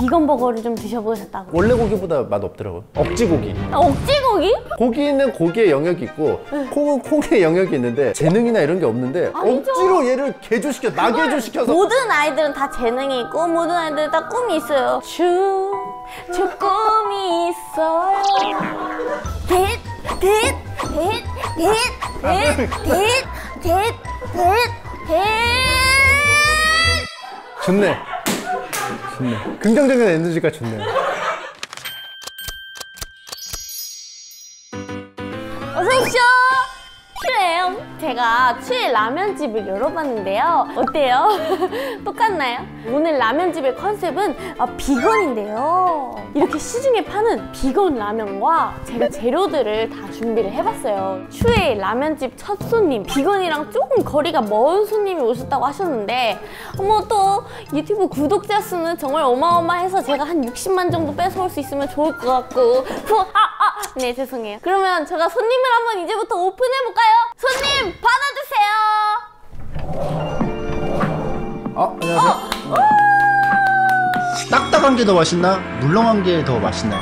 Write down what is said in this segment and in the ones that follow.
비건 버거를 좀 드셔보셨다고. 원래 고기보다 맛 없더라고요. 억지 고기. 억지 고기? 고기는 고기의 영역이 있고 콩은 콩의 영역이 있는데 재능이나 이런 게 없는데 아니죠. 억지로 얘를 개조시켜 나개조시켜서 모든 아이들은 다 재능이 있고 모든 아이들은 다 꿈이 있어요. 저 꿈이 있어요. 좋네. 좋네. 긍정적인 에너지가 좋네요. 어서오십시오. 슈예요. 제가 슈의 라면집을 열어봤는데요. 어때요? 똑같나요? 오늘 라면집의 컨셉은 비건인데요. 이렇게 시중에 파는 비건 라면과 제가 재료들을 다 준비를 해봤어요. 슈의 라면집 첫 손님, 비건이랑 조금 거리가 먼 손님이 오셨다고 하셨는데 또 유튜브 구독자 수는 정말 어마어마해서 제가 한 60만 정도 뺏어올 수 있으면 좋을 것 같고 네, 죄송해요. 그러면 제가 손님을 한번 이제부터 오픈해볼까요? 손님, 받아주세요. 안녕하세요. 딱딱한 게 더 맛있나? 물렁한 게 더 맛있나요?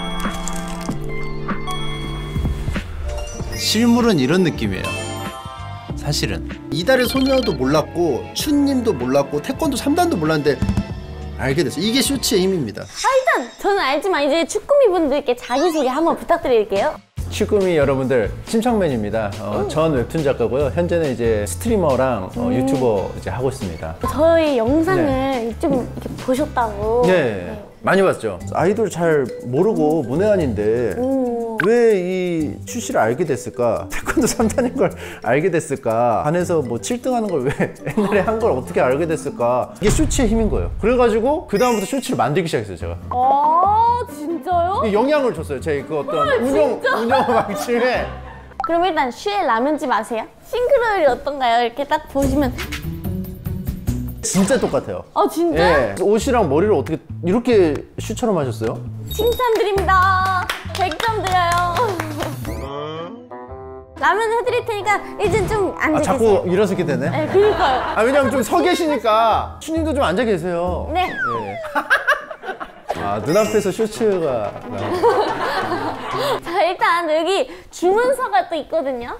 실물은 이런 느낌이에요. 사실은 이달의 소녀도 몰랐고 춘님도 몰랐고 태권도 3단도 몰랐는데 알게 됐어요. 이게 쇼츠의 힘입니다. 일단 저는 알지만 이제 축구미 분들께 자기소개 한번 부탁드릴게요. 슈꾸미 여러분들, 침착맨입니다. 전 웹툰 작가고요. 현재는 이제 스트리머랑 유튜버 이제 하고 있습니다. 저희 영상을 좀 이렇게 보셨다고. 네. 많이 봤죠. 아이돌 잘 모르고 문외한인데 왜 이 슈씨를 알게 됐을까? 태권도 3단인 걸 알게 됐을까? 반에서 뭐 7등 하는 걸 왜 옛날에 한 걸 어떻게 알게 됐을까? 이게 쇼츠의 힘인 거예요. 그래가지고 그 다음부터 쇼츠를 만들기 시작했어요, 제가. 진짜요? 영향을 줬어요, 제 그 어떤 운영 방침에. 그럼 일단 슈의 라면집 아세요? 싱크로율이 어떤가요? 이렇게 딱 보시면 진짜 똑같아요. 진짜? 예. 옷이랑 머리를 어떻게 이렇게 슈처럼 하셨어요? 칭찬드립니다. 100점 드려요. 라면 해드릴 테니까 이제 좀 앉아 계세요. 자꾸 일어서게 되네? 네, 그러니까요. 왜냐면 좀 서 계시니까 슈님도 좀 앉아 계세요. 네. 예. 눈앞에서 쇼츠가 자, 일단 여기 주문서가 또 있거든요.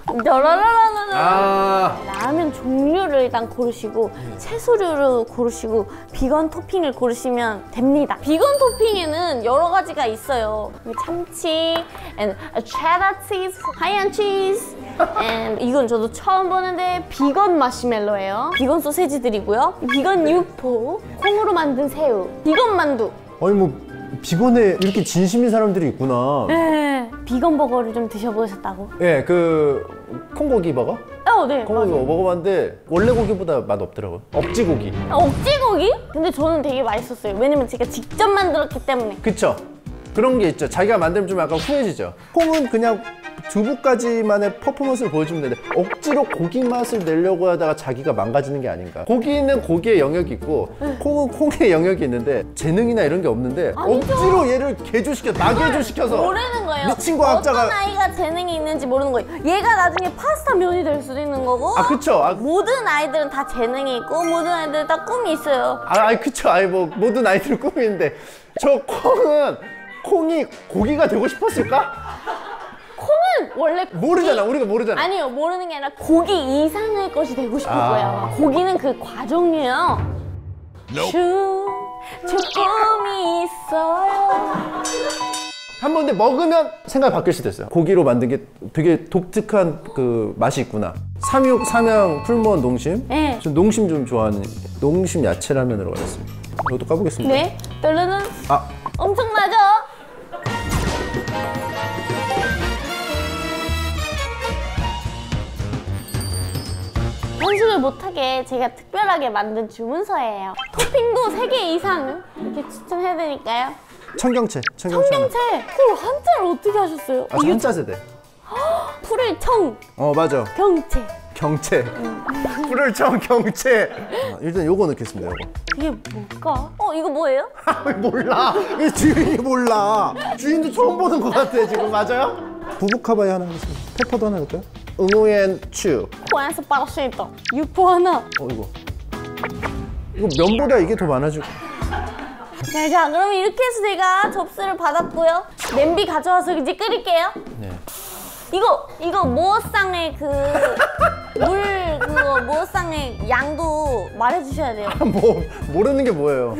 라면 종류를 일단 고르시고 채소류를 고르시고 비건 토핑을 고르시면 됩니다. 비건 토핑에는 여러 가지가 있어요. 참치, and cheddar cheese, 하얀 치즈, and 이건 저도 처음 보는데 비건 마시멜로예요. 비건 소세지들이고요. 비건 육포, 콩으로 만든 새우, 비건 만두. 아니 뭐 비건에 이렇게 진심인 사람들이 있구나. 네, 비건 버거를 좀 드셔보셨다고? 예, 그 콩고기 버거? 네, 콩고기 맞아요. 먹어봤는데 원래 고기보다 맛 없더라고요. 억지 고기. 억지 고기? 근데 저는 되게 맛있었어요. 왜냐면 제가 직접 만들었기 때문에. 그쵸? 그런 게 있죠. 자기가 만들면 좀 약간 후회지죠. 콩은 그냥 두부까지만의 퍼포먼스를 보여주면 되는데 억지로 고기 맛을 내려고 하다가 자기가 망가지는 게 아닌가. 고기는 고기의 영역이 있고 콩은 콩의 영역이 있는데 재능이나 이런 게 없는데 아니죠. 억지로 얘를 나개조시켜서 모르는 거예요. 미친 과학자가. 어떤 아이가 재능이 있는지 모르는 거예요. 얘가 나중에 파스타 면이 될 수도 있는 거고. 그쵸. 모든 아이들은 다 재능이 있고 모든 아이들은 다 꿈이 있어요. 그쵸. 뭐 모든 아이들 꿈인데 저 콩이 고기가 되고 싶었을까? 콩은 원래 모르잖아. 우리가 모르잖아. 아니요, 모르는 게 아니라 고기 이상의 것이 되고 싶을 거예요. 고기는 그 과정이에요. 저 꿈이 있어요. 한 번 근데 먹으면 생각이 바뀔 수도 있어요. 고기로 만든 게 되게 독특한 그 맛이 있구나. 삼육, 삼양, 풀무원, 농심. 네. 저 농심 좀 좋아하는 농심 야채라면으로 가겠습니다. 이것도 까보겠습니다. 네, 떨르는 엄청나죠? 편식을 못하게 제가 특별하게 만든 주문서예요. 토핑도 3개 이상 이렇게 추천해드릴까요? 청경채. 청경채! 그걸 한자를 어떻게 하셨어요? 한자 세대. 풀을 청, 맞아. 경채. 경채. 불을 청 경채. 일단 요거 넣겠습니다. 요거. 이게 뭘까? 이거 뭐예요? 왜 몰라? 왜 주인이 몰라? 주인도 처음 보는 것 같아 지금. 맞아요? 부부카바이 하나 하겠습니다. 페퍼도 하나 넣을까요? 응우엔 추. 코안에서 빠르시다. 육포 하나. 이거 면보다 이게 더 많아지고. 자, 그럼 이렇게 해서 제가 접시를 받았고요. 냄비 가져와서 이제 끓일게요. 네. 이거 모어쌍의 그거 모어쌍의 양도 말해주셔야 돼요. 뭐 모르는 게 뭐예요?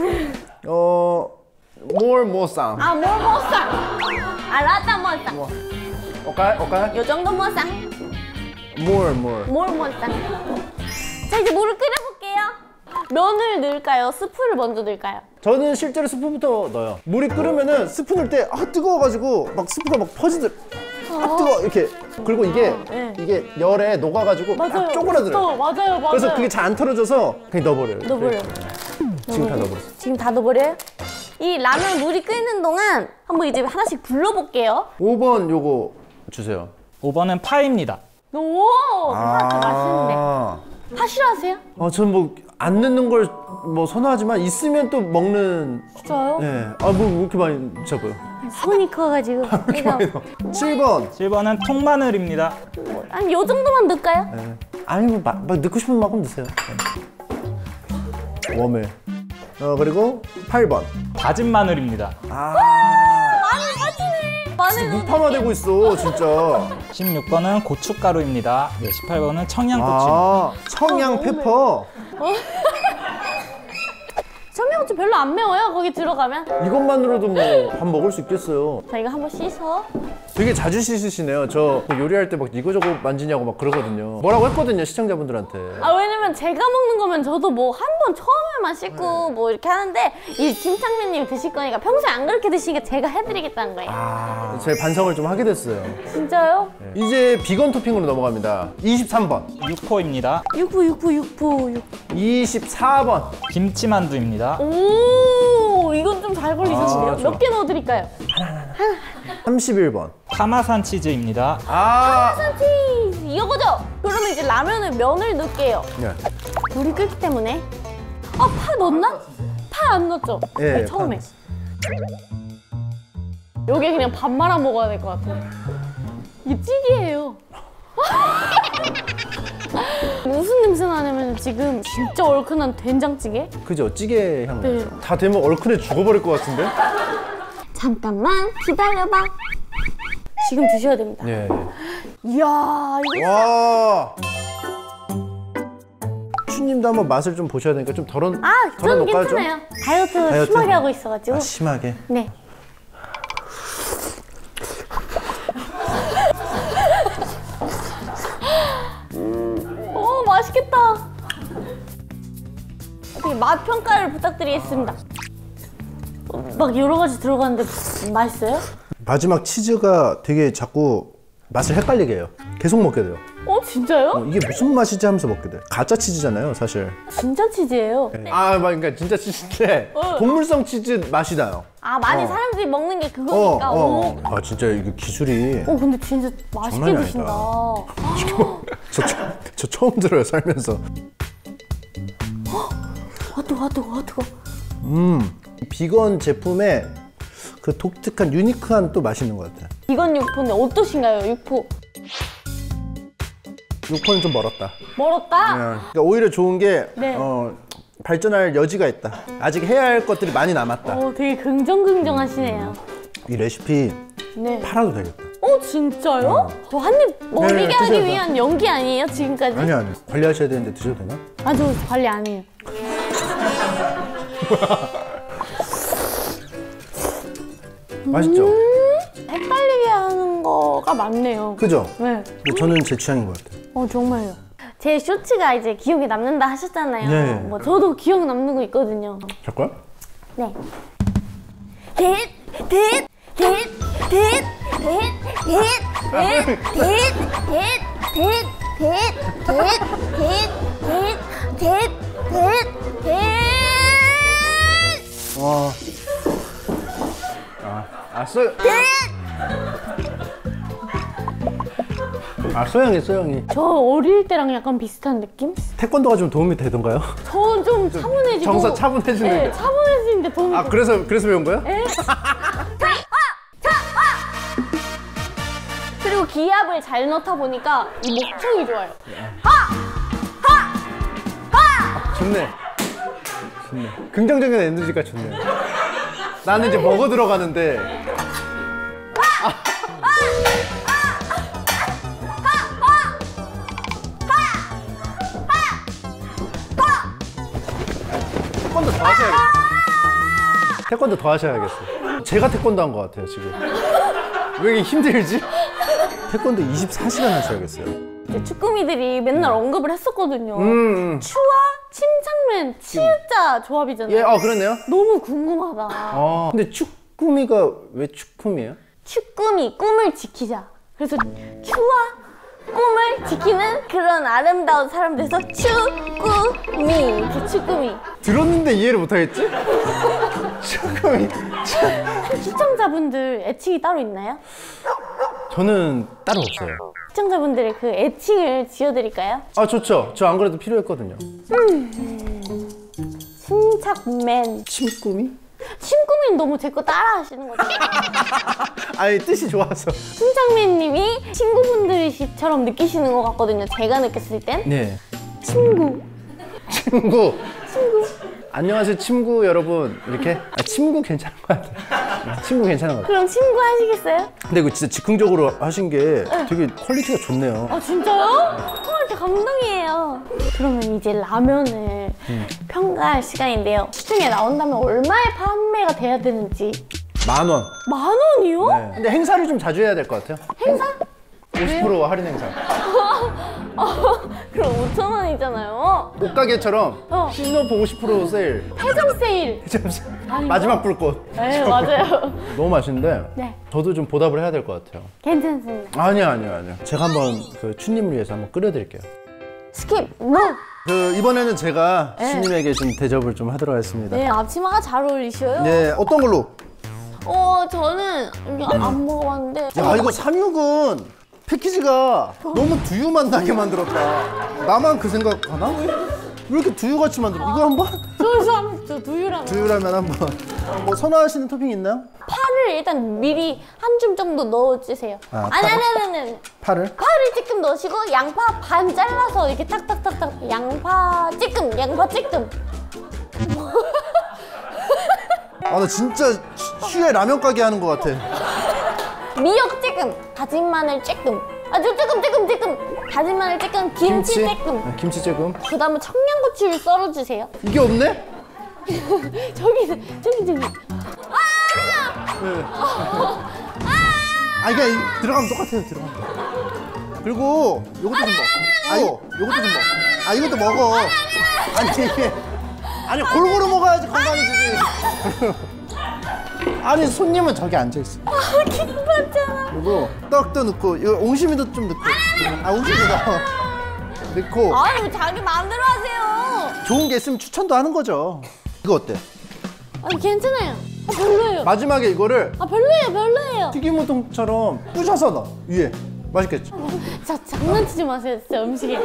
more 모쌍. 아, 모어쌍. 아, 라따 모어쌍. 오케이. 요 정도 모어쌍. more. 모어쌍. 자, 이제 물을 끓여볼게요. 면을 넣을까요? 스프를 먼저 넣을까요? 저는 실제로 스프부터 넣어요. 물이 끓으면은 스프 넣을 때 뜨거워가지고 막 스프가 막 퍼지더라. 뜨거 이렇게. 그리고 이게 네. 이게 열에 녹아가지고 막 쪼그라들어요. 맞아요. 그래서 그게 잘 안 털어져서 그냥 넣어버려요. 넣어버려요. 지금 다 넣어버렸어. 지금 다 넣어버려요? 이 라면 물이 끓는 동안 한번 이제 하나씩 불러볼게요. 5번 5번 요거 주세요. 5번은 파입니다. 오! 맛있는데. 파 싫어하세요? 전 뭐 안 넣는 걸 뭐 선호하지만 있으면 또 먹는. 진짜요? 네. 뭐 이렇게 많이 잡아요. 손이 커가지고. 이렇게 많이 넣어. 7번. 7번은 통마늘입니다. 한 요 정도만 넣을까요? 네. 아니 뭐 막 넣고 싶은 만큼 넣으세요. 네. 웜에. 그리고 8번. 다진 마늘입니다. 마늘 빠지네. 마늘 무파마 되고 있어 진짜. 16번은 고춧가루입니다. 네, 18번은 청양고추입니다. 청양 페퍼. 청양고추 별로 안 매워요. 거기 들어가면. 이것만으로도 뭐 밥 먹을 수 있겠어요. 자, 이거 한번 씻어. 되게 자주 씻으시네요. 저 요리할 때 막 이거저거 만지냐고 막 그러거든요. 뭐라고 했거든요, 시청자분들한테. 왜냐면 제가 먹는 거면 저도 뭐 한 번 처음에만 씻고 뭐 이렇게 하는데 이 김창민님 드실 거니까 평소에 안 그렇게 드시니까 제가 해드리겠다는 거예요. 제 반성을 좀 하게 됐어요. 진짜요? 이제 비건 토핑으로 넘어갑니다. 23번. 육포입니다. 육포. 24번. 김치만두입니다. 오, 이건 좀 잘 걸리셨는데요? 좋아. 몇 개 넣어드릴까요? 31번. 파마산 치즈입니다. 치즈 이거죠? 그러면 이제 라면을 면을 넣을게요. 네. 물이 끓기 때문에. 파 넣었나? 파 안 넣었죠? 예, 네, 처음에. 파 여기 그냥 밥 말아 먹어야 될 것 같아요. 이게 찌개예요. 무슨 냄새 나냐면 지금 진짜 얼큰한 된장찌개? 그죠? 찌개 향. 네. 다 되면 얼큰해 죽어버릴 것 같은데? 잠깐만 기다려봐. 지금 드셔야 됩니다. 예. 이야, 이거 와. 추님도 한번 맛을 좀 보셔야 되니까 좀 저는 덜어놓을까요, 좀? 괜찮아요. 다이어트 다이어트? 심하게 하고 있어가지고. 심하게. 네. 맛있겠다. 어떻게 맛 평가를 부탁드리겠습니다. 막 여러 가지 들어가는데 맛있어요? 마지막 치즈가 되게 자꾸 맛을 헷갈리게 해요. 계속 먹게 돼요. 진짜요? 이게 무슨 맛이지 하면서 먹게 돼요. 가짜 치즈잖아요, 사실. 진짜 치즈예요. 그러니까 진짜 치즈인데 동물성 치즈 맛이 나요. 많이 사람들이 먹는 게 그거니까. 진짜 이게 기술이 근데 진짜 맛있게 장난이 드신다. 저 처음 들어요, 살면서. 뜨거. 비건 제품에 그 독특한 유니크한 또 맛이 있는 것 같아요. 비건 육포인데 어떠신가요, 육포? 육포는 좀 멀었다. 멀었다? 그러니까 오히려 좋은 게 네. 발전할 여지가 있다. 아직 해야 할 것들이 많이 남았다. 되게 긍정하시네요. 이 레시피 네. 팔아도 되겠다. 진짜요? 저 한 입 먹이게 네, 하기 드셔도. 위한 연기 아니에요, 지금까지? 아니 관리하셔야 되는데 드셔도 되나? 저 관리 안 해요. 맛있죠? 헷갈리게 하는 거가 많네요. 그죠? 네. 근데 저는 제 취향인 것 같아요. 정말요. 제 쇼츠가 이제 기억에 남는다 하셨잖아요. 네. 저도 기억 남는 거 있거든요. 잠깐. 네. 와. 소영이. 저 어릴 때랑 약간 비슷한 느낌? 태권도가 좀 도움이 되던가요? 저는 좀 차분해지고. 차분해지는 네, 게. 차분해지는데 도움이 돼요. 그래서 배운 거야? 네. 그리고 기압을 잘 넣다 보니까 이 목청이 좋아요. 좋네. 긍정적인 에너지가 좋네. 나는 이제 먹어 들어가는데. 태권도 더 하셔야겠어요. 태권도 더 하셔야겠어요. 제가 태권도 한 것 같아요 지금. 왜 이렇게 힘들지? 태권도 24시간 하셔야겠어요. 이제 쭈꾸미들이 맨날 언급을 했었거든요. 추와 침착맨 진짜 조합이잖아요. 예, 그렇네요. 너무 궁금하다. 근데 쭈꾸미가 왜 쭈꾸미예요? 쭈꾸미 꿈을 지키자. 그래서 추와 꿈을 지키는 그런 아름다운 사람들에서 쭈꾸미. 이렇게 쭈꾸미. 들었는데 이해를 못하겠지? 쭈꾸미. 시청자분들 애칭이 따로 있나요? 저는 따로 없어요. 시청자분들의 그 애칭을 지어드릴까요? 좋죠. 저 안 그래도 필요했거든요. 침착맨. 침꾸미? 침꾸미는 너무 제 거 따라 하시는 거죠. 아니 뜻이 좋아서. 침착맨님이 친구분들처럼 느끼시는 것 같거든요. 제가 느꼈을 땐. 네. 친구. 친구. 안녕하세요 친구 여러분. 이렇게? 침구 괜찮은 것 같아요. 친구 괜찮은 것 같아요. 그럼 친구 하시겠어요? 근데 이거 진짜 즉흥적으로 하신 게 되게 퀄리티가 좋네요. 아 진짜요? 진짜 감동이에요. 그러면 이제 라면을 평가할 시간인데요. 시중에 나온다면 얼마에 판매가 돼야 되는지. 10,000원. 10,000원이요? 네. 근데 행사를 좀 자주 해야 될 것 같아요. 행사? 50% 할인 행사. 그럼 5,000원이잖아요. 옷가게처럼 신노프 50% 세일. 패정 세일. 마지막 불꽃. 네 맞아요. 너무 맛있는데 네. 저도 좀 보답을 해야 될 것 같아요. 괜찮습니다. 아니요. 제가 한번 그 추님을 위해서 한번 끓여드릴게요. 스킵 노. 이번에는 제가 네. 추님에게 좀 대접을 좀 하도록 하겠습니다. 네 앞치마가 잘 어울리셔요. 네, 어떤 걸로? 저는 이게 안 먹어봤는데. 야, 이거 삼육은 패키지가 너무 두유맛 나게 만들었다. 나만 그 생각하나? 왜 이렇게 두유같이 만들어? 이거 한번? 저 두유라면. 두유라면 한번. 뭐 선호하시는 토핑 있나요? 파를 일단 미리 한 줌 정도 넣어주세요. 아, 아니. 파를? 파를 찔끔 넣으시고 양파 반 잘라서 이렇게 탁탁탁탁 양파 찔끔. 나 진짜 휴에 라면 가게 하는 것 같아. 미역 찔끔, 다진 마늘 찔끔. 아주 찔끔. 다진 마늘 찔끔, 김치 찔끔. 네, 김치 찔끔. 그다음에 청양고추를 썰어주세요. 이게 없네? 저기. 이게 들어가면 똑같아요. 들어가면. 그리고 요것도 좀 먹어. 요것도 좀 먹어. 이것도 먹어. 아니 이게 골고루 먹어야지 건강해지지. 아니 손님은 저기 앉아 있어. 기분받잖아. 그리고 떡도 넣고 이거 옹심이도 좀 넣고. 옹심이도 넣고. 아니 자기 마음대로 하세요. 좋은 게 있으면 추천도 하는 거죠. 이거 어때? 아니 괜찮아요. 별로예요. 마지막에 이거를 별로예요. 튀김우동처럼 부셔서 넣어 위에. 맛있겠죠? 자 장난치지 마세요 진짜 음식에.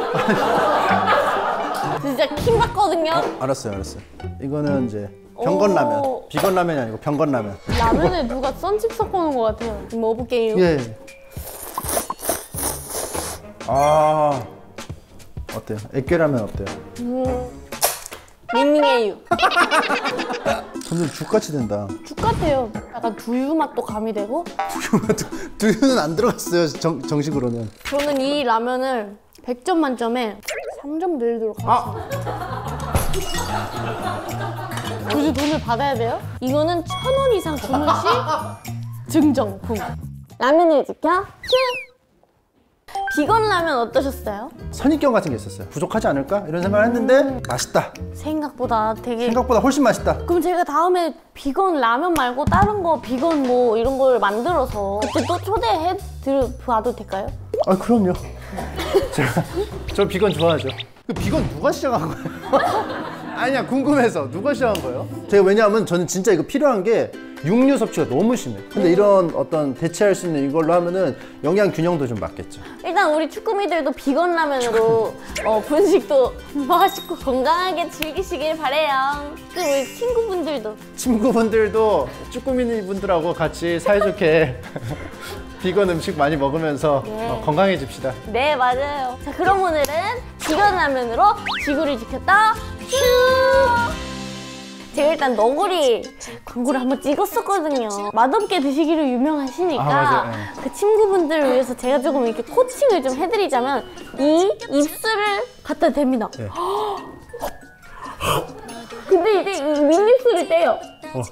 진짜 킹 받거든요. 알았어요. 이거는 이제 병건라면. 오. 비건라면이 아니고 병건라면. 라면에 누가 썬칩 섞어놓은 것 같아요. 먹어볼게요. 예. 어때요? 애깨라면 어때요? 밍밍해요. 점점 죽같이 된다. 죽 같아요. 약간 두유 맛도 가미되고. 두유는 안 들어갔어요. 정식으로는. 저는 이 라면을 100점 만점에 3점 드리도록 하겠습니다. 굳이 돈을 받아야 돼요? 이거는 1,000원 이상 주문 시 증정품. 라면을 지켜 비건 라면 어떠셨어요? 선입견 같은 게 있었어요. 부족하지 않을까? 이런 생각을 했는데 맛있다. 생각보다 되게. 생각보다 훨씬 맛있다. 그럼 제가 다음에 비건 라면 말고 다른 거 비건 뭐 이런 걸 만들어서 그때 또 초대해 봐도 될까요? 그럼요. 저 비건 좋아하죠. 그 비건 누가 시작한 거예요? 아니야, 궁금해서 누가 시작한 거예요? 제가 왜냐하면 저는 진짜 이거 필요한 게 육류 섭취가 너무 심해. 근데 이런 어떤 대체할 수 있는 이걸로 하면은 영양 균형도 좀 맞겠죠. 일단 우리 쭈꾸미들도 비건 라면으로 분식도 맛있고 건강하게 즐기시길 바래요. 그 우리 친구분들도 쭈꾸미 분들하고 같이 사이좋게 비건 음식 많이 먹으면서 네. 건강해집시다. 네 맞아요. 자 그럼 오늘은 비건 라면으로 지구를 지켰다 슈! 제가 일단 너구리 광고를 한번 찍었었거든요. 맛없게 드시기로 유명하시니까 맞아요. 그 친구분들을 위해서 제가 조금 이렇게 코칭을 좀 해드리자면 이 입술을 갖다 댑니다. 네. 근데 이제 이 윗입술을 떼요.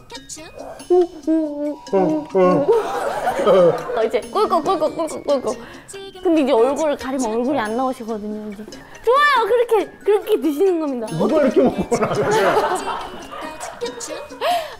이제 꿀꺽. 근데 이제 얼굴을 가리면 얼굴이 안 나오시거든요. 이제 좋아요. 그렇게 드시는 겁니다. 누가 이렇게 먹고 나가냐?